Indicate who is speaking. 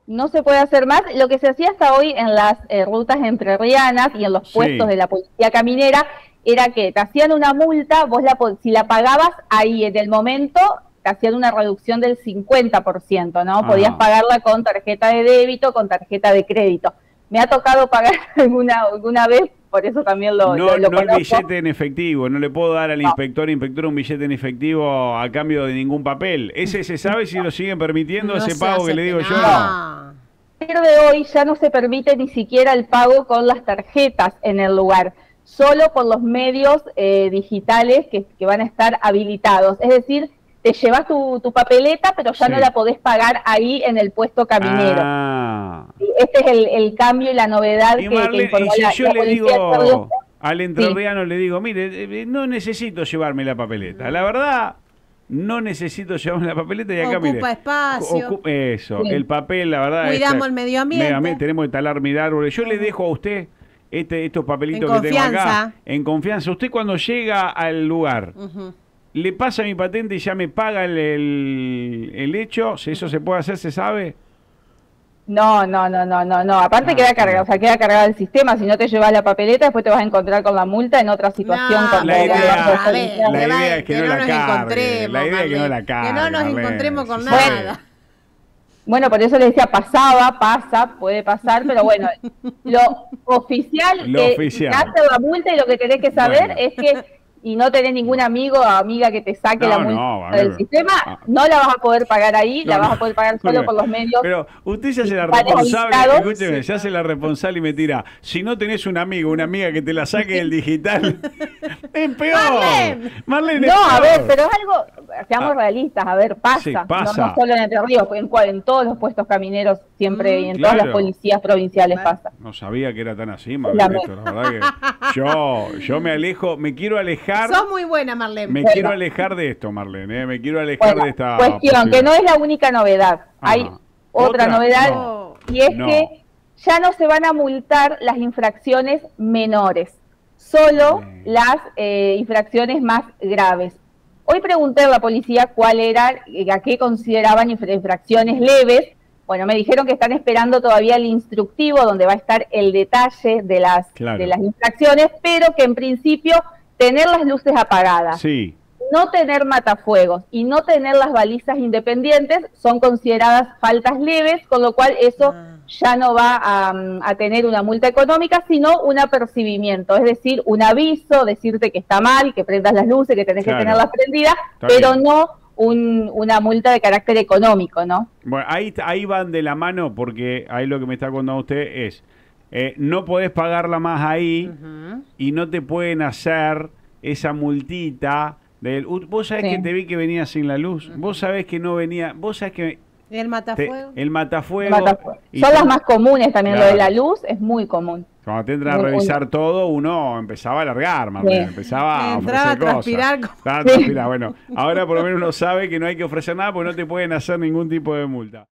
Speaker 1: No se puede hacer más. Lo que se hacía hasta hoy en las rutas entrerrianas y en los puestos
Speaker 2: Sí.
Speaker 1: de la policía caminera era que te hacían una multa, si la pagabas ahí en el momento, te hacían una reducción del 50%, ¿no? Podías
Speaker 2: Ajá.
Speaker 1: pagarla con tarjeta de débito, con tarjeta de crédito. Me ha tocado pagar alguna vez, por eso también
Speaker 2: No,
Speaker 1: lo
Speaker 2: no el
Speaker 1: conozco.
Speaker 2: billete en efectivo, no le puedo dar al
Speaker 1: No.
Speaker 2: inspector un billete en efectivo a cambio de ningún papel. ¿Ese se sabe si lo siguen permitiendo,
Speaker 3: No
Speaker 2: ese
Speaker 3: se
Speaker 2: pago que
Speaker 3: hace
Speaker 2: le digo yo? No.
Speaker 3: no.
Speaker 1: A partir de hoy ya no se permite ni siquiera el pago con las tarjetas en el lugar, solo por los medios digitales que van a estar habilitados. Es decir, te llevas tu papeleta, pero ya no
Speaker 2: Sí.
Speaker 1: la podés pagar ahí en el puesto caminero.
Speaker 2: Ah.
Speaker 1: Este es el cambio y la novedad
Speaker 2: Y
Speaker 1: que
Speaker 2: Marlene, y
Speaker 1: informó
Speaker 2: si yo
Speaker 1: la
Speaker 2: le
Speaker 1: policía de Corrientes.
Speaker 2: digo al
Speaker 1: Sí.
Speaker 2: entrerriano, le digo, mire, no necesito llevarme la papeleta. La verdad, no necesito llevarme la papeleta y acá, mire.
Speaker 3: Ocupa espacio.
Speaker 2: Eso,
Speaker 1: Sí.
Speaker 2: el papel, la verdad.
Speaker 3: Cuidamos el medio ambiente.
Speaker 2: Tenemos que talar mi árbol. Yo le dejo a usted estos papelitos
Speaker 3: En
Speaker 2: que tengo acá.
Speaker 3: confianza.
Speaker 2: En confianza. Usted cuando llega al lugar,
Speaker 3: Ujú.
Speaker 2: le pasa mi patente y ya me paga el hecho. Si eso se puede hacer, ¿se sabe?
Speaker 1: No. Aparte
Speaker 2: Ah,
Speaker 1: queda cargado, o sea, queda cargado el sistema. Si no te llevas la papeleta, después te vas a encontrar con la multa en otra situación.
Speaker 3: No,
Speaker 1: cuando
Speaker 2: La
Speaker 3: pero,
Speaker 2: idea-
Speaker 3: a ver,
Speaker 2: la
Speaker 3: que
Speaker 2: idea es que no la
Speaker 3: nos
Speaker 2: cargue,
Speaker 3: encontremos,
Speaker 2: la idea es que no la
Speaker 3: Marlene,
Speaker 2: cargue,
Speaker 3: que no nos
Speaker 2: Marlene,
Speaker 3: encontremos con
Speaker 2: sí,
Speaker 3: nada.
Speaker 1: Bueno, por eso les decía, pasa, puede pasar, pero bueno, lo oficial
Speaker 2: Lo
Speaker 1: que
Speaker 2: oficial.
Speaker 1: te hace la multa y lo que tenés que saber
Speaker 2: Bueno.
Speaker 1: es que, y no tenés ningún amigo o amiga que te saque
Speaker 2: No,
Speaker 1: la
Speaker 2: no,
Speaker 1: multa
Speaker 2: a mí
Speaker 1: del
Speaker 2: me-
Speaker 1: sistema,
Speaker 2: ah.
Speaker 1: no la vas a poder pagar ahí, la
Speaker 2: No,
Speaker 1: vas
Speaker 2: no.
Speaker 1: a poder pagar solo por los medios.
Speaker 2: Pero usted se hace la
Speaker 1: digitales
Speaker 2: responsable,
Speaker 1: habilitados.
Speaker 2: escúcheme, se hace la responsable y me tira. Si no tenés un amigo, una amiga que te la saque del digital, es peor.
Speaker 3: Marlene.
Speaker 2: Marlene,
Speaker 1: No,
Speaker 2: es
Speaker 1: a
Speaker 2: peor.
Speaker 1: ver, pero es algo, seamos realistas, a ver, pasa,
Speaker 2: Sí,
Speaker 1: no,
Speaker 2: pasa.
Speaker 1: no solo en Entre Ríos, en todos los puestos camineros siempre y en todas
Speaker 2: claro.
Speaker 1: las policías provinciales
Speaker 3: Claro.
Speaker 1: pasa.
Speaker 2: No sabía que era tan así, Marlene, esto, la verdad que yo me alejo, me quiero alejar,
Speaker 3: Sos muy buena, Marlene.
Speaker 2: me
Speaker 1: Bueno.
Speaker 2: quiero alejar de esto, Marlene, me quiero alejar
Speaker 1: Bueno,
Speaker 2: de esta
Speaker 1: cuestión, que
Speaker 2: posibilidad.
Speaker 1: no es la única novedad. Hay
Speaker 2: Ajá.
Speaker 1: otra novedad
Speaker 3: No.
Speaker 1: y es
Speaker 2: No.
Speaker 1: que ya no se van a multar las infracciones menores, solo
Speaker 2: Bien.
Speaker 1: las infracciones más graves. Hoy pregunté a la policía cuál era, a qué consideraban infracciones leves. Bueno, me dijeron que están esperando todavía el instructivo donde va a estar el detalle
Speaker 2: Claro.
Speaker 1: de las infracciones, pero que en principio tener las luces apagadas,
Speaker 2: Sí.
Speaker 1: no tener matafuegos y no tener las balizas independientes son consideradas faltas leves, con lo cual eso ya no va a tener una multa económica, sino un apercibimiento, es decir, un aviso, decirte que está mal, que prendas las luces, que tenés
Speaker 2: Claro.
Speaker 1: que tenerlas prendidas,
Speaker 2: Está
Speaker 1: pero
Speaker 2: bien.
Speaker 1: no una multa de carácter económico, ¿no?
Speaker 2: Bueno, ahí van de la mano porque ahí lo que me está contando usted es, no podés pagarla más ahí
Speaker 3: Ujú.
Speaker 2: y no te pueden hacer esa multita. Vos sabés
Speaker 1: Sí.
Speaker 2: que te vi que venía sin la luz, vos sabés que no venía, vos sabés que
Speaker 3: ¿Y el matafuego?
Speaker 2: el matafuego.
Speaker 1: Matafuegos.
Speaker 2: y
Speaker 1: Son
Speaker 2: tú-
Speaker 1: las más comunes también,
Speaker 2: Claro.
Speaker 1: lo de la luz es muy común.
Speaker 2: Cuando te entran a
Speaker 1: Muy-
Speaker 2: revisar todo, uno empezaba a largar, Marlene,
Speaker 1: Sí.
Speaker 2: empezaba a
Speaker 3: Entraba
Speaker 2: ofrecer
Speaker 3: a transpirar
Speaker 2: cosas.
Speaker 3: como-
Speaker 2: Entraba a transpirar. Bueno, ahora por lo menos uno sabe que no hay que ofrecer nada porque no te pueden hacer ningún tipo de multa.